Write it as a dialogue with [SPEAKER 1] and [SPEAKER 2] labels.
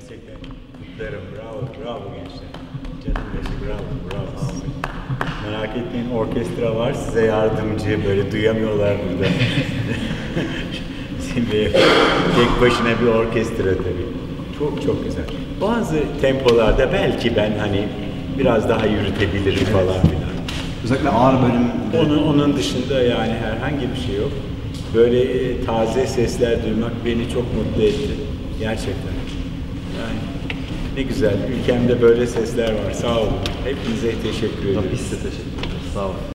[SPEAKER 1] Gerçekten kutlarım. Bravo, bravo gençler. Canım beşi, bravo, bravo. Merak etmeyin, orkestra var, size yardımcı, böyle duyamıyorlar burada. Şimdi tek başına bir orkestra tabii. Çok çok güzel. Bazı tempolarda belki ben hani biraz daha yürütebilirim falan filan.
[SPEAKER 2] Özellikle ağır bölüm.
[SPEAKER 1] Onun dışında yani herhangi bir şey yok. Böyle taze sesler duymak beni çok mutlu etti. Gerçekten. Yani ne güzel. Ülkemde böyle sesler var. Sağ olun. Hepinize teşekkür ederim.
[SPEAKER 2] Biz de teşekkür ederiz. Sağ olun.